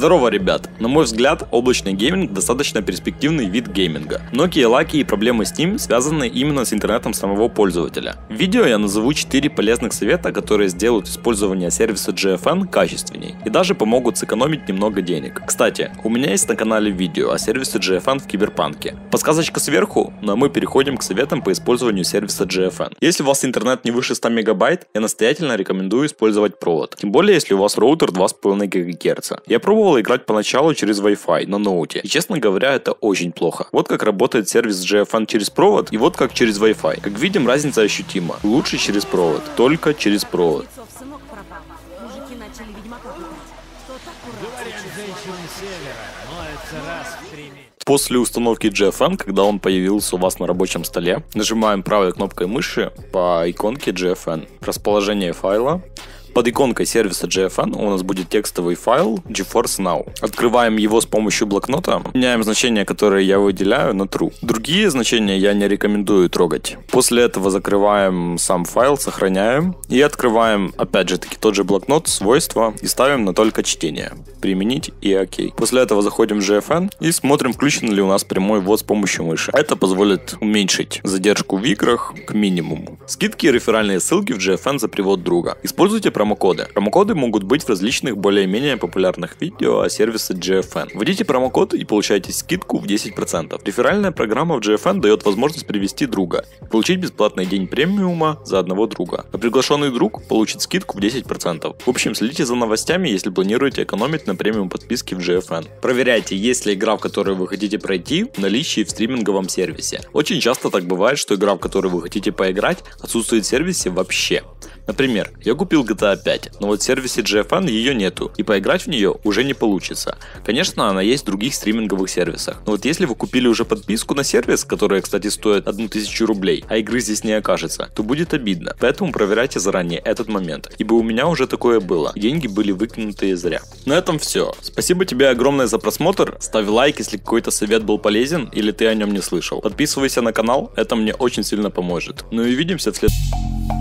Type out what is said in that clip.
Здорово, ребят! На мой взгляд, облачный гейминг достаточно перспективный вид гейминга. Многие лаки и проблемы с ним связаны именно с интернетом самого пользователя. В видео я назову 4 полезных совета, которые сделают использование сервиса GFN качественней и даже помогут сэкономить немного денег. Кстати, у меня есть на канале видео о сервисе GFN в Киберпанке. Подсказочка сверху, но мы переходим к советам по использованию сервиса GFN. Если у вас интернет не выше 100 мегабайт, я настоятельно рекомендую использовать провод. Тем более, если у вас роутер 2,5 ГГц. Я пробовал играть поначалу через Wi-Fi на ноуте, и честно говоря, это очень плохо. Вот как работает сервис GFN через провод, и вот как через Wi-Fi. Как видим, разница ощутима. Лучше через провод, только через провод. После установки GFN, когда он появился у вас на рабочем столе, нажимаем правой кнопкой мыши по иконке GFN, расположение файла. Под иконкой сервиса GFN у нас будет текстовый файл GeForce Now. Открываем его с помощью блокнота, меняем значения, которые я выделяю, на True. Другие значения я не рекомендую трогать. После этого закрываем сам файл, сохраняем и открываем опять же таки тот же блокнот, свойства и ставим на только чтение. Применить и ОК. После этого заходим в GFN и смотрим, включен ли у нас прямой ввод с помощью мыши. Это позволит уменьшить задержку в играх к минимуму. Скидки и реферальные ссылки в GFN за привод друга. Используйте промокоды. Промокоды могут быть в различных более-менее популярных видео о сервисе GFN. Вводите промокод и получаете скидку в 10%. Реферальная программа в GFN дает возможность привести друга и получить бесплатный день премиума за одного друга. А приглашенный друг получит скидку в 10%. В общем, следите за новостями, если планируете экономить на премиум подписке в GFN. Проверяйте, есть ли игра, в которую вы хотите пройти, в наличии в стриминговом сервисе. Очень часто так бывает, что игра, в которую вы хотите поиграть, отсутствует в сервисе вообще. Например, я купил GTA 5, но вот в сервисе GFN ее нету, и поиграть в нее уже не получится. Конечно, она есть в других стриминговых сервисах, но вот если вы купили уже подписку на сервис, которая, кстати, стоит 1000 рублей, а игры здесь не окажется, то будет обидно. Поэтому проверяйте заранее этот момент, ибо у меня уже такое было, и деньги были выкинутые зря. На этом все. Спасибо тебе огромное за просмотр, ставь лайк, если какой-то совет был полезен или ты о нем не слышал. Подписывайся на канал, это мне очень сильно поможет. Ну и увидимся в следующем.